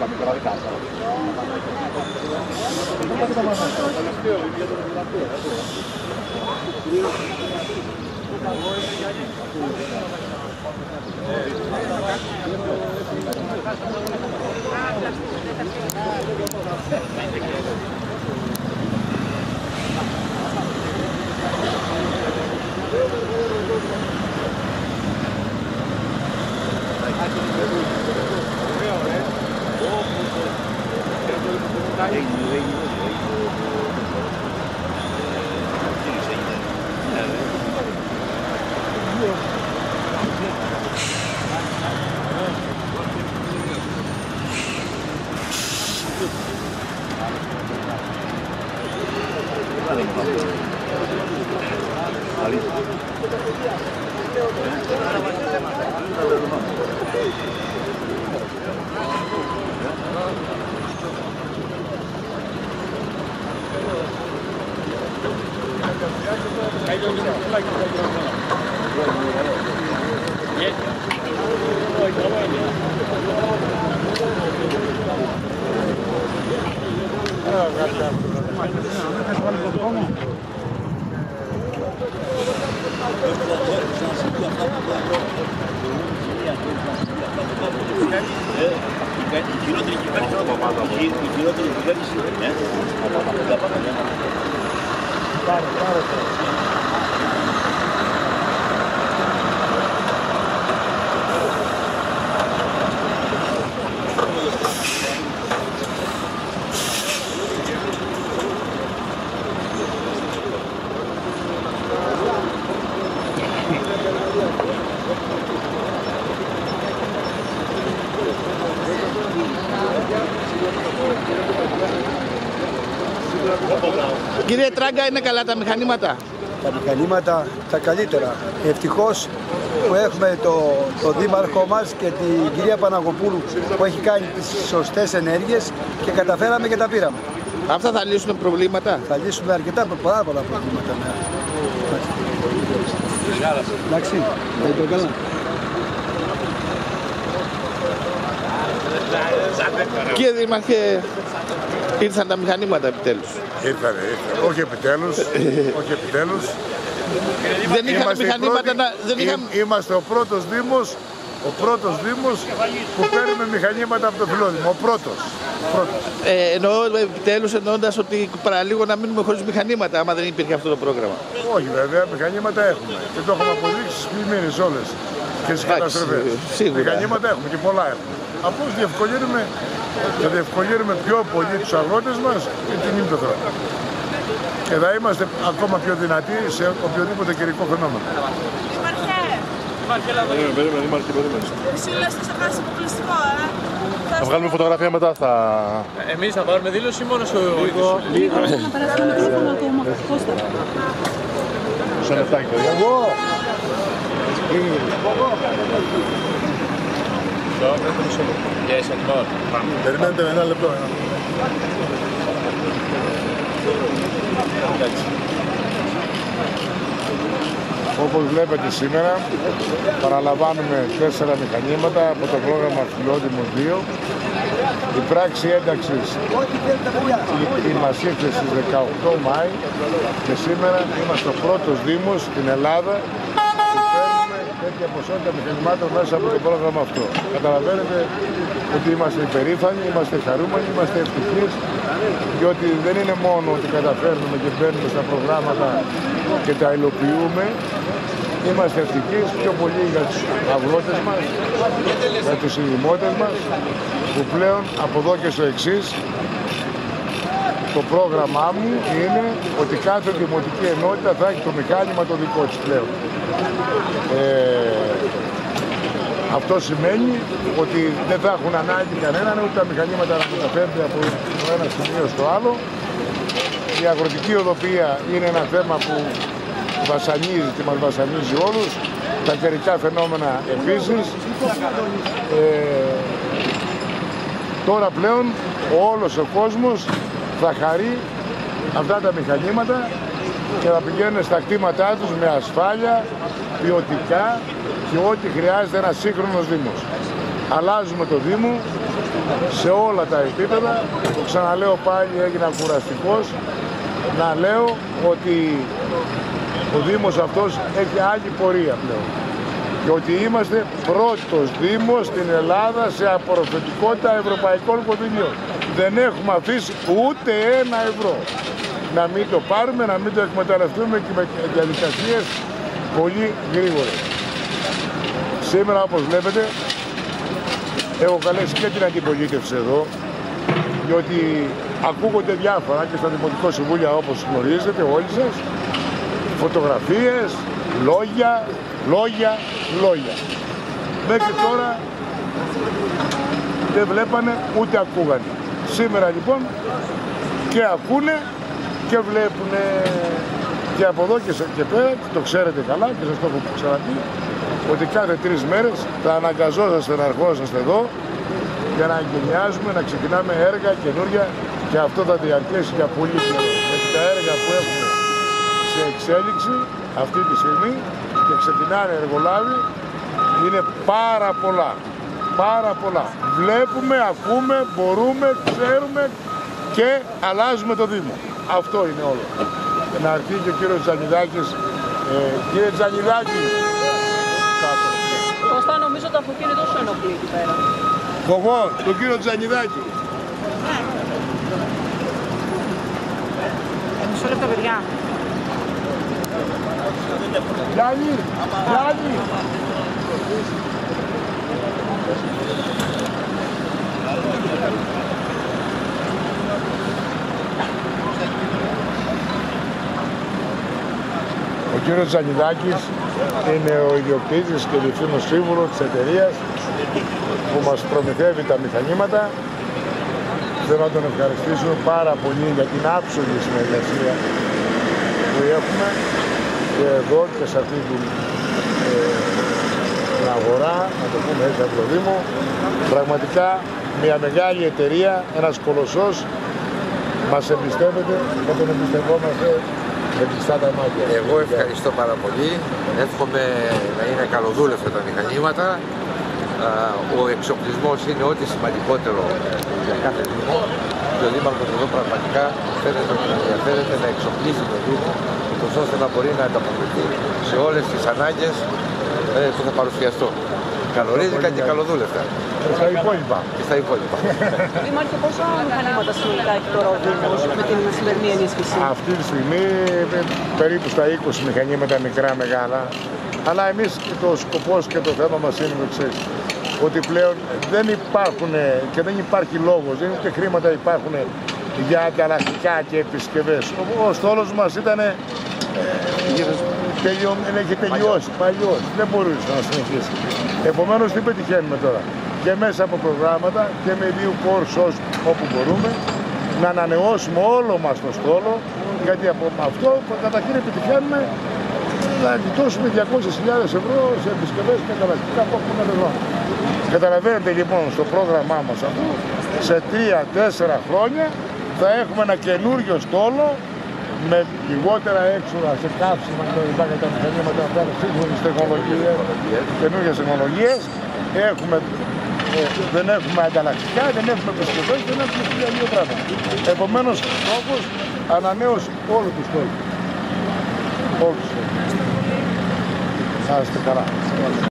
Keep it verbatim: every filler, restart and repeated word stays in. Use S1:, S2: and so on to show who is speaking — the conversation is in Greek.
S1: Κύριε Τράγκα, είναι καλά τα μηχανήματα?
S2: Τα μηχανήματα τα καλύτερα. Ευτυχώς που έχουμε το, το δήμαρχό μας και την κυρία Παναγοπούλου που έχει κάνει τις σωστές ενέργειες και καταφέραμε και τα πήραμε.
S1: Αυτά θα λύσουν προβλήματα?
S2: Θα λύσουμε αρκετά πολλά πολλά προβλήματα. Ναι. Εντάξει, θα είπε καλά.
S1: Κύριε Δήμαρχε, ήρθαν τα μηχανήματα επιτέλους?
S3: Ήρθανε, ήρθανε. Όχι επιτέλους, όχι επιτέλους.
S1: Δεν είχαν μηχανήματα
S3: πρώτοι,
S1: να... Δεν είχαν...
S3: Είμαστε ο πρώτος Δήμος, ο πρώτος Δήμος που παίρνουμε μηχανήματα από το Φιλόδημο. Ο πρώτος. πρώτος.
S1: Ε, εννοώ επιτέλους, εννοώντας ότι παραλίγο να μείνουμε χωρίς μηχανήματα, άμα δεν υπήρχε αυτό το πρόγραμμα.
S3: Όχι βέβαια, μηχανήματα έχουμε. Και το έχουμε αποδείξει στις πλημμύρες όλες και στις καταστροφές. Μηχανήματα έχουμε και πολλά έχουμε. Απλώς διευκολύνουμε, θα διευκολύνουμε πιο πολύ τους αγρότες μας και την ύπεθρο. Και θα είμαστε ακόμα πιο δυνατοί σε οποιοδήποτε καιρικό φαινόμενο.
S4: Δήμαρχε!
S5: Περίμενε, περίμενε, Δήμαρχε, περίμενε.
S4: Εσύ λες ότι θα χάσει αποκλειστικό, ε!
S5: Θα βγάλουμε φωτογραφία μετά, θα...
S6: Εμείς θα πάρουμε δήλωση ή μόνο σου?
S5: Λίγο, λίγο.
S4: Να περάσουμε τηλέφωνο ακόμα. Κώστα.
S5: Σε λεπτάκι, παιδιά.
S2: Εγώ!
S3: Περιμένετε ένα λεπτό. Όπως βλέπετε σήμερα παραλαμβάνουμε τέσσερα μηχανήματα από το πρόγραμμα Φιλόδημος δύο. Η πράξη ένταξης μας ήρθε στις δεκαοκτώ Μάη και σήμερα είμαστε ο πρώτος Δήμος στην Ελλάδα που παίρνουμε τέτοια ποσότητα μηχανημάτων μέσα από το πρόγραμμα αυτό. Καταλαβαίνετε ότι είμαστε υπερήφανοι, είμαστε χαρούμενοι, είμαστε ευτυχείς, διότι δεν είναι μόνο ότι καταφέρνουμε και μπαίνουμε στα προγράμματα και τα υλοποιούμε. Είμαστε ευτυχείς πιο πολύ για τους αγρότες μας, για τους ειδημότες μας, που πλέον από εδώ και στο εξής το πρόγραμμά μου είναι ότι κάθε δημοτική ενότητα θα έχει το μηχάνημα το δικό της πλέον. Ε, αυτό σημαίνει ότι δεν θα έχουν ανάγκη κανέναν ούτε τα μηχανήματα να μεταφέρονται από το ένα σημείο στο άλλο. Η αγροτική οδοποιία είναι ένα θέμα που βασανίζει και μας βασανίζει όλους. Τα καιρικά φαινόμενα επίσης. Ε, τώρα πλέον όλος ο κόσμος θα χαρεί αυτά τα μηχανήματα και θα πηγαίνουν στα κτήματά τους με ασφάλεια, ποιοτικά και ό,τι χρειάζεται ένας σύγχρονος Δήμος. Αλλάζουμε το Δήμο, σε όλα τα επίπεδα. Το ξαναλέω πάλι, έγινα κουραστικός να λέω ότι ο Δήμος αυτός έχει άλλη πορεία πλέον και ότι είμαστε πρώτος Δήμος στην Ελλάδα σε απορροφητικότητα ευρωπαϊκών κονδυλίων. Δεν έχουμε αφήσει ούτε ένα ευρώ. Να μην το πάρουμε, να μην το εκμεταλλευτούμε και με διαδικασίες πολύ γρήγορες. Σήμερα, όπως βλέπετε, έχω καλέσει και την αντιπολίτευση εδώ, διότι ακούγονται διάφορα και στα Δημοτικό Συμβούλια, όπως γνωρίζετε όλοι σας, φωτογραφίες, λόγια, λόγια, λόγια. Μέχρι τώρα δεν βλέπανε ούτε ακούγανε. Σήμερα λοιπόν και ακούνε και βλέπουνε, και από εδώ και, σε, και πέρα, το ξέρετε καλά και σας το έχω ξαναπεί, ότι κάθε τρεις μέρες θα αναγκαζόσαστε να ερχόσαστε εδώ για να εγκαινιάζουμε, να ξεκινάμε έργα καινούργια και αυτό θα διαρκέσει για πολύ καιρό. Γιατί τα έργα που έχουμε σε εξέλιξη αυτή τη στιγμή και ξεκινάνε εργολάβοι είναι πάρα πολλά. Πάρα πολλά. Βλέπουμε, ακούμε, μπορούμε, ξέρουμε και αλλάζουμε το Δήμο. Αυτό είναι όλο. Να έρθει και ο κύριος Τζανιδάκης. Ε, κύριε Τζανιδάκη.
S4: Κώστα, νομίζω το αυτοκίνητο σου ενοχλεί εκεί πέρα.
S3: Εγώ, τον κύριο Τζανιδάκη.
S4: Ε, μισό λεπτό, παιδιά.
S3: Γιάννη, Γιάννη. Ο κύριος Τζανιδάκης είναι ο ιδιοκτήτης και διευθύνων σύμβουλος της εταιρείας που μας προμηθεύει τα μηχανήματα. Θέλω να τον ευχαριστήσω πάρα πολύ για την άψογη συνεργασία που έχουμε και εδώ και σε αυτή την, ε, την αγορά, να το πούμε έτσι από το Δήμο. Πραγματικά μια μεγάλη εταιρεία, ένας κολοσσός μας εμπιστεύεται και τον εμπιστευόμαστε με κλειστά τα μάτια.
S7: Εγώ ευχαριστώ πάρα πολύ. Εύχομαι να είναι καλοδούλευτα τα μηχανήματα. Ο εξοπλισμός είναι ό,τι σημαντικότερο για κάθε Δήμο. Και ο Δήμαρχος εδώ πραγματικά ενδιαφέρεται να εξοπλίσει το Δήμο, ώστε να μπορεί να ανταποκριθεί σε όλες τις ανάγκες που θα παρουσιαστώ. Καλορίζικα και καλοδούλευτα.
S3: Και στα υπόλοιπα.
S7: Και στα υπόλοιπα.
S4: Δήμαρχε, πόσα μηχανήματα συνολικά έχει τώρα ο Δήμος με την σημερινή ενίσχυση?
S3: Αυτή τη στιγμή περίπου στα είκοσι μηχανήματα, μικρά, μεγάλα. Αλλά εμείς και το σκοπός και το θέμα μας είναι το εξής. Ότι πλέον δεν υπάρχουν και δεν υπάρχει λόγος, δεν ούτε χρήματα υπάρχουν για ανταλλακτικά και επισκευές. Ο στόλος μας ήταν ε, τελειω, έχει τελειώσει, παλιός, δεν μπορούσε να συνεχίσει. Επομένως τι πετυχαίνουμε τώρα? Και μέσα από προγράμματα και με δύο courses όπου μπορούμε να ανανεώσουμε όλο μας το στόλο, γιατί από αυτό καταρχήν επιτυχαίνουμε να γλιτώσουμε διακόσιες χιλιάδες ευρώ σε επισκευές και ανταλλακτικά που έχουμε εδώ. Καταλαβαίνετε λοιπόν στο πρόγραμμά μας αυτό, σε τρία τέσσερα χρόνια θα έχουμε ένα καινούριο στόλο με λιγότερα έξοδα σε καύσιμα και λοιπά για τα μηχανήματα αυτά, σύγχρονες τεχνολογίες, καινούργιες τεχνολογίες. Έχουμε, ε, δεν έχουμε ανταλλακτικά, δεν έχουμε επισκευές, δεν έχουμε χίλια δύο πράγματα. Επομένως, στόχος ανανέωση όλου του στόλου. Όλου του στόλου. Να είστε καλά.